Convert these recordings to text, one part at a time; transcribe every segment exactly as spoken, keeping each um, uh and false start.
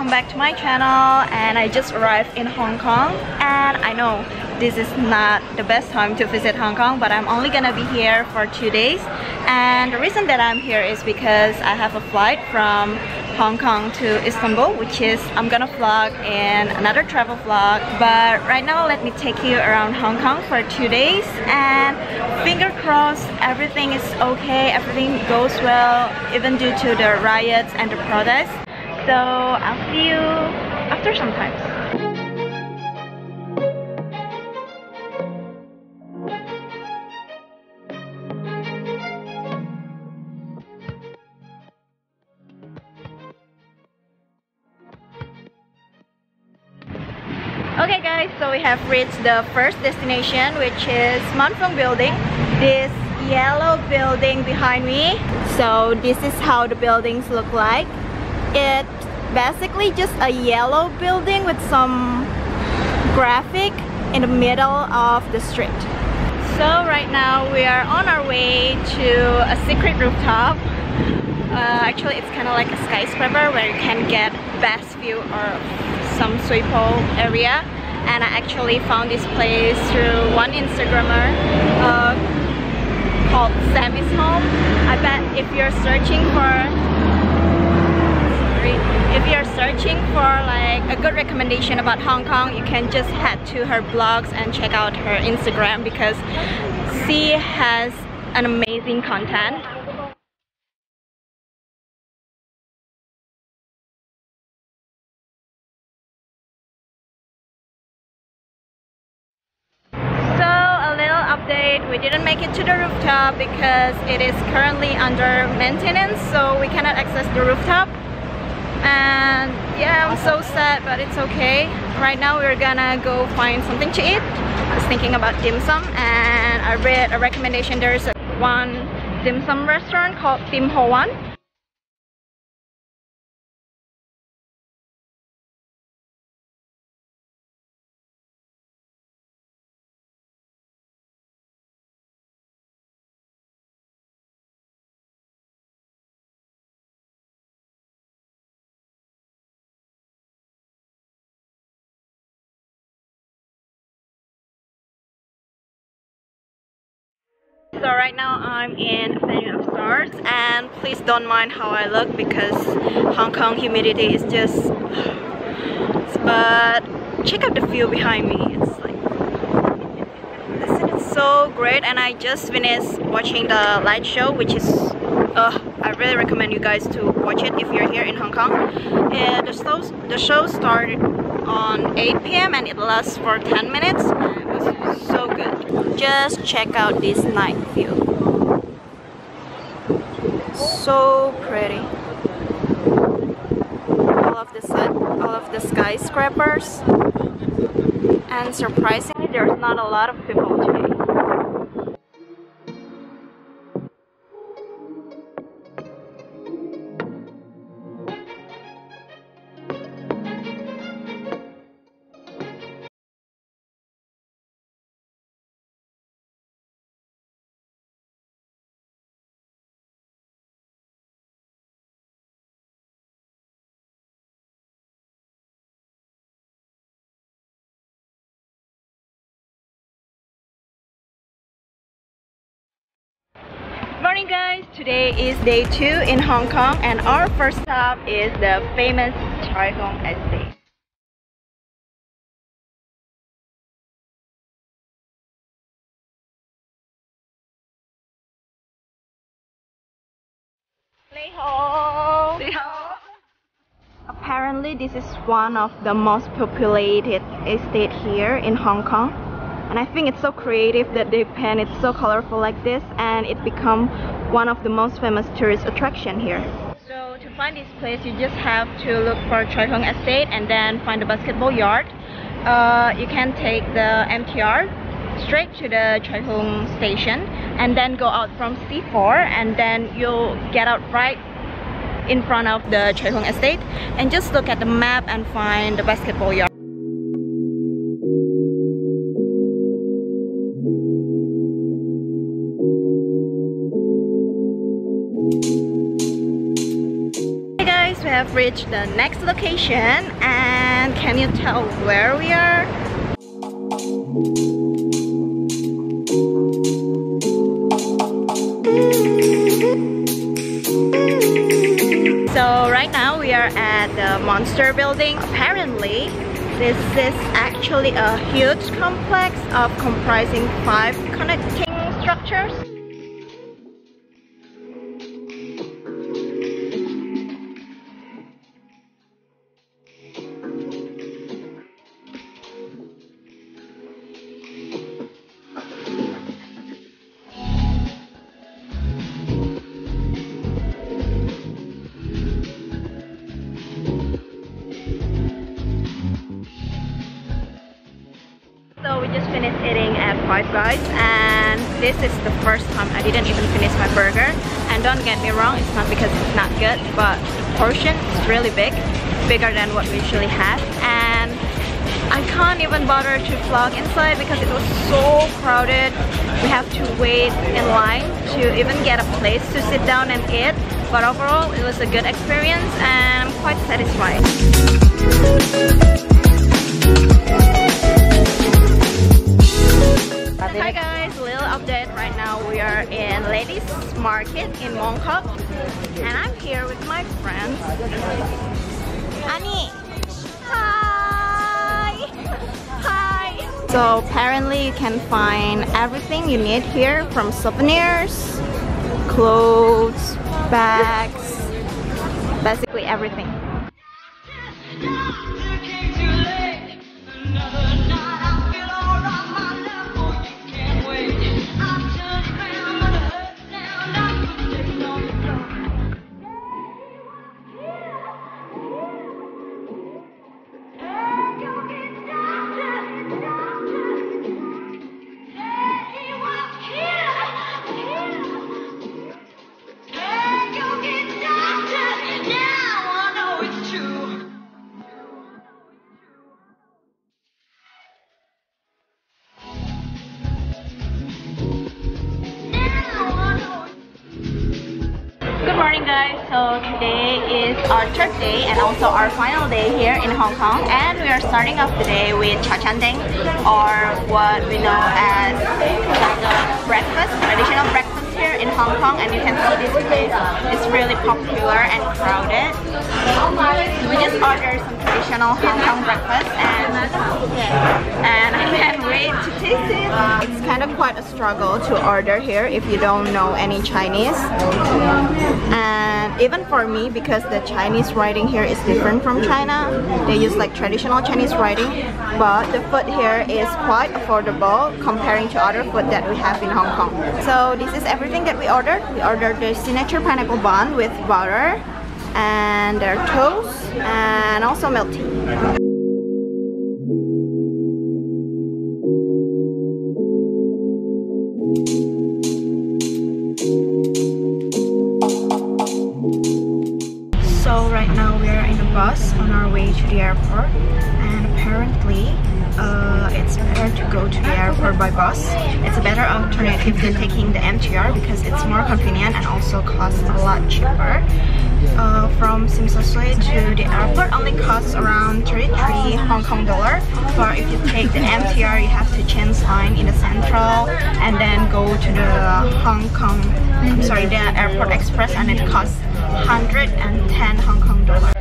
back to my channel. And I just arrived in Hong Kong, and I know this is not the best time to visit Hong Kong, but I'm only gonna be here for two days. And the reason that I'm here is because I have a flight from Hong Kong to Istanbul, which is I'm gonna vlog in another travel vlog. But right now, let me take you around Hong Kong for two days, and finger crossed everything is okay, everything goes well, even due to the riots and the protests. So I'll see you after some time. Okay guys, so we have reached the first destination, which is Manfong building. This yellow building behind me. So this is how the buildings look like. It's basically just a yellow building with some graphic in the middle of the street. So right now we are on our way to a secret rooftop. Uh, actually it's kind of like a skyscraper where you can get best view of some swimming pool area. And I actually found this place through one Instagrammer uh, called Sammy's Home. I bet if you're searching for sorry, if you're searching for like a good recommendation about Hong Kong, you can just head to her blogs and check out her Instagram, because she has an amazing content. We didn't make it to the rooftop because it is currently under maintenance, so we cannot access the rooftop. And yeah, I'm so sad, but it's okay. Right now we're gonna go find something to eat. I was thinking about dim sum, and I read a recommendation. There's a one dim sum restaurant called Tim Ho Wan. So right now I'm in Avenue of Stars, and please don't mind how I look because Hong Kong humidity is just... But check out the view behind me. It's like... This is so great, and I just finished watching the light show, which is... Uh, I really recommend you guys to watch it if you're here in Hong Kong. Uh, the, show, the show started on eight P M and it lasts for ten minutes. It was so good. Just check out this night view. So pretty. All of the sun, all of the skyscrapers, and surprisingly, there's not a lot of people today. Morning guys, today is day two in Hong Kong, and our first stop is the famous Chai Hong Estate. Lei ho! Lei ho! Apparently this is one of the most populated estate here in Hong Kong. And I think it's so creative that they paint it so colorful like this, and it become one of the most famous tourist attraction here. So to find this place, you just have to look for Chai Hong Estate and then find the basketball yard. Uh, you can take the M T R straight to the Chai Hong station and then go out from C four, and then you'll get out right in front of the Chai Hong Estate, and just look at the map and find the basketball yard. have have reached the next location, and can you tell where we are? So right now we are at the Monster building. Apparently this is actually a huge complex of comprising five connecting structures. So we just finished eating at Five Guys, and this is the first time I didn't even finish my burger. And don't get me wrong, it's not because it's not good, but the portion is really big, bigger than what we usually have. And I can't even bother to vlog inside because it was so crowded. We have to wait in line to even get a place to sit down and eat. But overall, it was a good experience and I'm quite satisfied. Hi guys, a little update. Right now we are in Ladies Market in Hongkong, and I'm here with my friends. Annie, hi, hi. So apparently you can find everything you need here, from souvenirs, clothes, bags, basically everything. Good morning guys, so today is our third day and also our final day here in Hong Kong, and we are starting off the day with cha chan deng, or what we know as like a breakfast, traditional breakfast here in Hong Kong. And you can see this place is really popular and crowded. We just ordered some traditional Hong Kong breakfast, and and I can't wait to taste it. It's kind of quite a struggle to order here if you don't know any Chinese, and even for me, because the Chinese writing here is different from China. They use like traditional Chinese writing, but the food here is quite affordable comparing to other food that we have in Hong Kong. So this is everything that we ordered. We ordered the signature pineapple bun with butter, and their toast, and also milk tea. So right now we are in a bus on our way to the airport, and apparently uh, it's better to go to the airport by bus. It's a better alternative than taking the M T R because it's more convenient and also costs a lot cheaper. Uh, from Sim Sa Sui to the airport only costs around thirty-three Hong Kong dollar, but if you take the M T R you have to change line in the central and then go to the Hong Kong, I'm sorry, the Airport Express, and it costs one hundred ten Hong Kong dollar.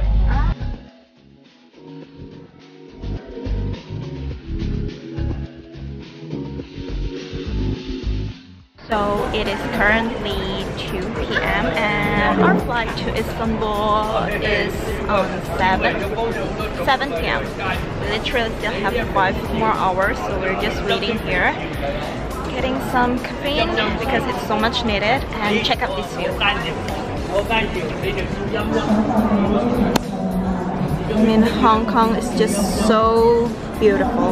So it is currently two P M and our flight to Istanbul is on seven P M We literally still have five more hours, so we're just waiting here, getting some caffeine because it's so much needed. And check out this view. I mean, Hong Kong is just so beautiful.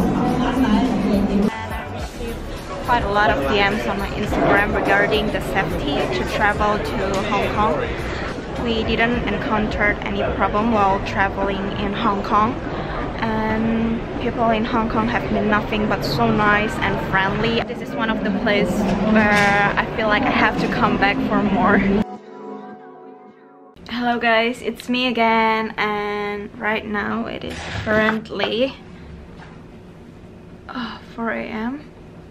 Quite a lot of D Ms on my Instagram regarding the safety to travel to Hong Kong. We didn't encounter any problem while traveling in Hong Kong, and people in Hong Kong have been nothing but so nice and friendly. This is one of the places where I feel like I have to come back for more. Hello guys, it's me again, and right now it is currently oh, four A M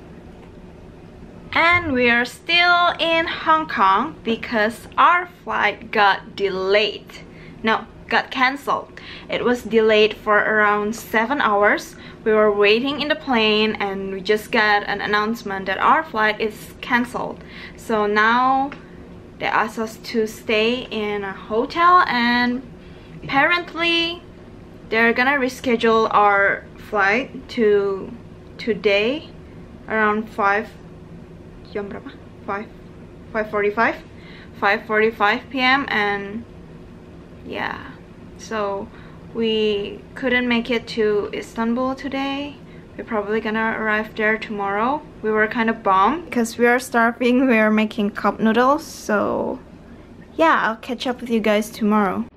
and we are still in Hong Kong because our flight got delayed. No, got cancelled. It was delayed for around seven hours. We were waiting in the plane and we just got an announcement that our flight is cancelled. So now they asked us to stay in a hotel, and apparently they're gonna reschedule our flight to today around five jam berapa? five five forty-five five forty-five P M and yeah, so we couldn't make it to Istanbul today. We're probably gonna arrive there tomorrow. We were kind of bummed because we are starving. We are making cup noodles, so yeah, I'll catch up with you guys tomorrow.